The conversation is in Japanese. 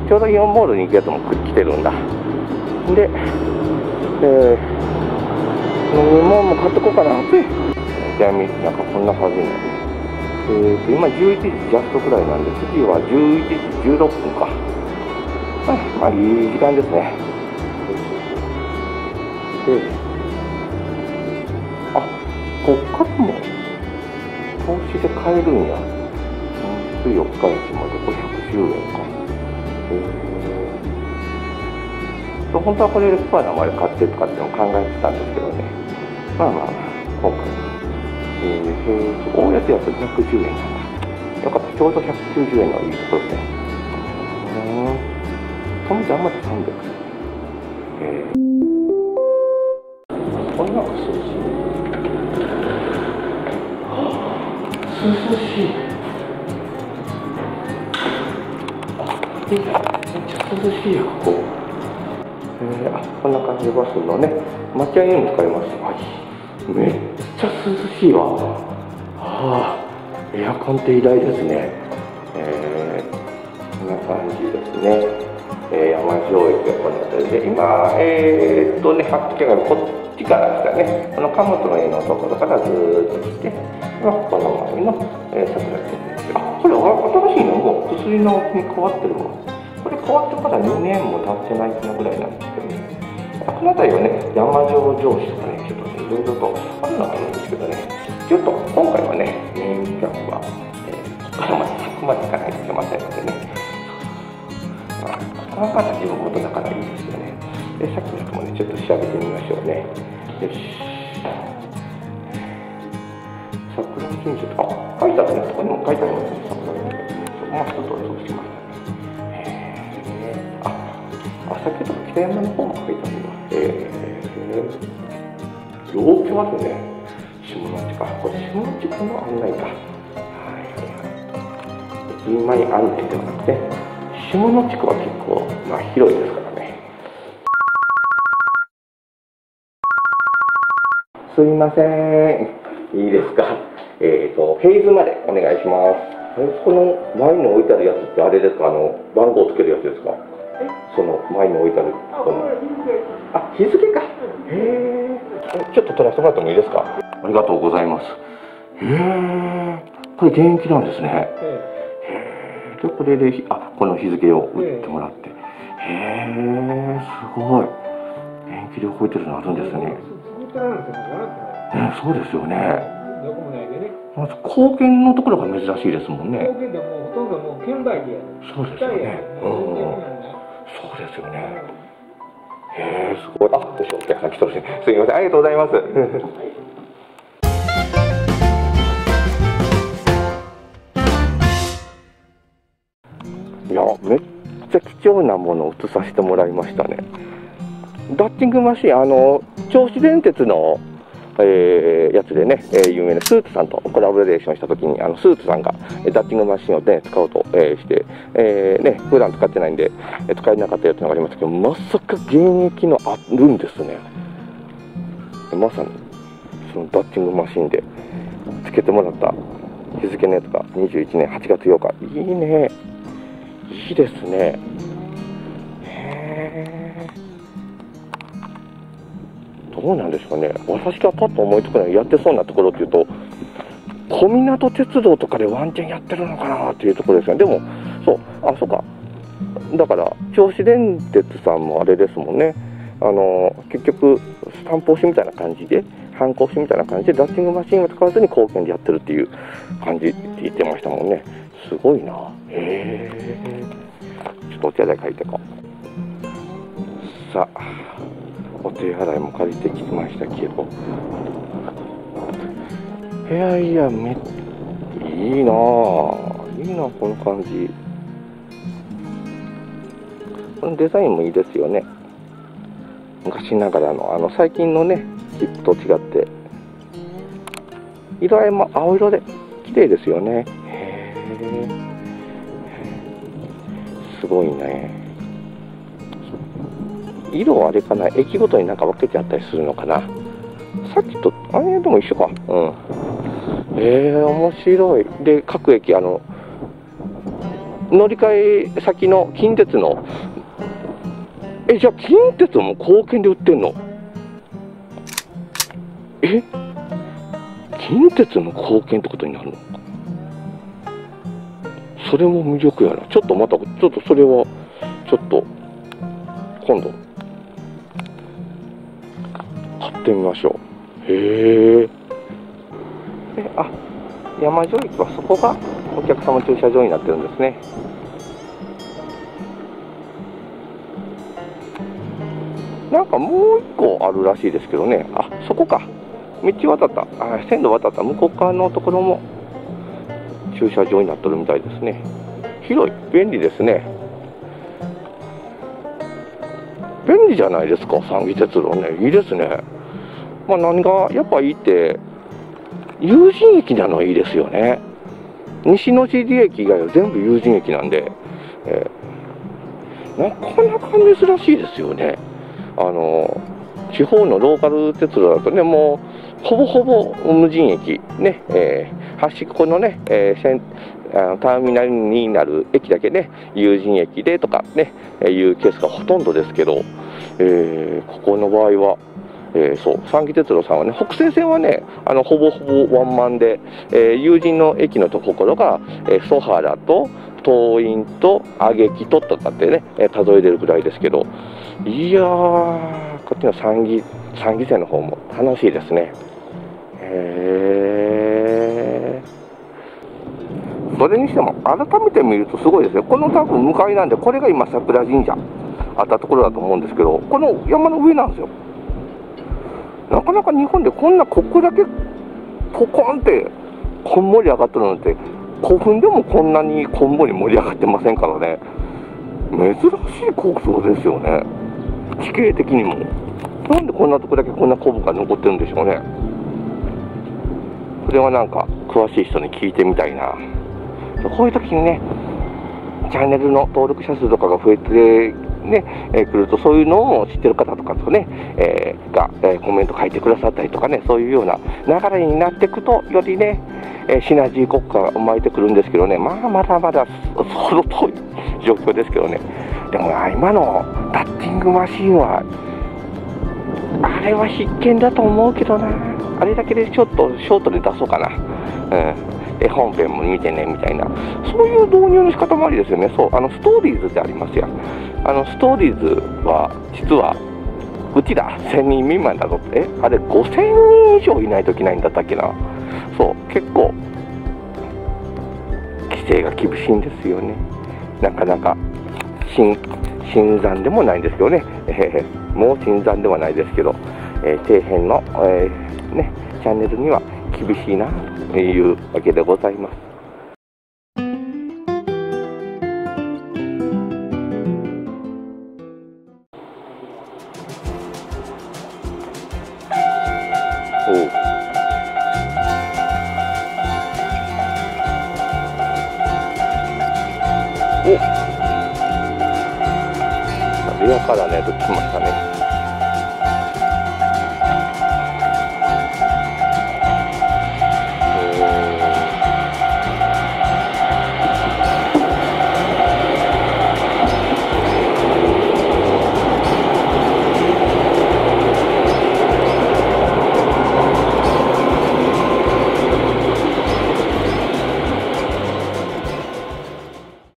ちょうどイオンモールに行くやつも来てるんだ。で、飲み物も買ってこうかな。暑い。じゃあなんかこんな感じになる。今11時ジャストくらいなんで、次は11時16分か。まあいい時間ですね。で、あ、こっからも投資で買えるんや。4日市まで510円か。本当はこれでスパーナまで買ってとかっていうのを考えてたんですけどね。まあまあまあ、今回。大安やと210円なんだ。よかった、ちょうど190円のいいところですね。トムジャンまで300円。これなんか涼しい。涼しい。めっちゃ涼しいよ、ここ。こんな感じでバスのね、待合にも使えます。めっちゃ涼しいわ。エアコンって偉大ですね。こんな感じですね。山城駅がこの辺りで、今、発見がこっちからですかね、この貨物の家のところからずーっと来て、この前の、桜木です。これ新しいのもう薬のに変わってるわ。これ変わってから2年も経ってないかなぐらいなんですけどね。この辺りはね、山城城址とかね、ちょっとね、いろいろとあるのかなんですけどね、ちょっと今回はね、メインキャンプは、ここからまで100まで行かないといけませんのでね、この方自分もとだからいいですよね。さっきのやつもね、ちょっと調べてみましょうね。よし。桜金所とか、書いてあるね、ここにも書いてありますね、桜金所。まあ、一つはそうしました。先ほど北山の方も書いてあるんだ。よう来ますね。下の地か。これ下の地区の案内か。駅前案内ではなくて、下の地区は結構、広いですからね。すいません。いいですか。フェーズまでお願いします。この前に置いてあるやつってあれですか、番号つけるやつですか。その前に置いてある。日付か。ちょっと取らせてもらってもいいですか。ありがとうございます。これ現役なんですね。でこれでこの日付を打ってもらって。すごい。現役で覚えてるのあるんですね。そうですよね。まず高原のところが珍しいですもんね。高原でもほとんどもう券売機や。そうですよね。そうですよね。すごい。よし、お客さん来てほしい。すみません、ありがとうございます。いや、めっちゃ貴重なものを映させてもらいましたね。ダッチングマシン、銚子電鉄のやつでね、有名なスーツさんとコラボレーションしたときに、スーツさんがダッチングマシンをね、使おうと、して、普段使ってないんで、使えなかったやつがありましたけど、まさか現役のあるんですね。まさに、そのダッチングマシンでつけてもらった日付のやつが21年8月8日。いいね。いいですね。どうなんですかね。私がパッと思いつくのはやってそうなところっていうと、小湊鉄道とかでワンチャンやってるのかなっていうところですね。でも、そうか。だから、銚子電鉄さんもあれですもんね。結局、スタンプ押しみたいな感じで、ハンコ押しみたいな感じで、ダッチングマシンを使わずに貢献でやってるっていう感じって言ってましたもんね。すごいな。ちょっとお手洗い借りてこう。さあ。お手洗いも借りてきましたけど、いや、いいなぁ、この感じ。このデザインもいいですよね。昔ながらの、最近のね、切符と違って、色合いも青色で綺麗ですよね。すごいね。色はあれかな、駅ごとになんか分けてあったりするのかな。さっきとでも一緒か。面白い。で各駅乗り換え先の近鉄の、じゃあ近鉄も硬券で売ってんの？近鉄の硬券ってことになるの？それも魅力やな。ちょっとまた、ちょっとそれは、ちょっと、今度、買ってみましょう。へえ。あ、山城駅はそこがお客様駐車場になってるんですね。なんかもう一個あるらしいですけどね。あ、そこか。道渡った。線路渡った向こう側のところも駐車場になってるみたいですね。広い。便利ですね。便利じゃないですか、三岐鉄道ね。いいですね。まあ何がやっぱいいって、有人駅なのはいいですよね。西野尻駅以外は全部有人駅なんで、なかなか珍しいですよね。地方のローカル鉄道だとね、もうほぼほぼ無人駅、ね、端っこのね、ターミナルになる駅だけね、有人駅でとかね、いうケースがほとんどですけど、ここの場合は、そう、三岐鉄道さんはね、北西線はね、ほぼほぼワンマンで、有人の駅のところが、曽原と東院と上木とかってね、数えれるぐらいですけど、いやー、こっちの三岐線の方も楽しいですね。それにしても改めて見るとすごいですね。この多分向かいなんで、これが今桜神社あったところだと思うんですけど、この山の上なんですよ。なかなか日本でこんなここだけポコンってこんもり上がってるのって、古墳でもこんなにこんもり盛り上がってませんからね。珍しい構想ですよね。地形的にも。なんでこんなとこだけこんな古墳が残ってるんでしょうね。これはなんか詳しい人に聞いてみたいな。こういう時にね、チャンネルの登録者数とかが増えてね、来ると、そういうのを知ってる方とかとね、コメント書いてくださったりとかね、そういうような流れになっていくと、よりね、シナジー国家が生まれてくるんですけどね、まあまだまだその遠い状況ですけどね。でも今のダッティングマシンは、あれは必見だと思うけどな。あれだけでちょっとショートで出そうかな。本編も見てねみたいな、そういう導入の仕方もありですよね。そう、ストーリーズってありますやん。ストーリーズは実はうちら1000人未満だぞって、あれ5000人以上いないといけないんだったっけな。そう、結構規制が厳しいんですよね。なかなか新参でもないんですけどね、もう新参ではないですけど、底辺の、ね、チャンネルには厳しいなというわけでございます。レアカラーのやつ来ましたね。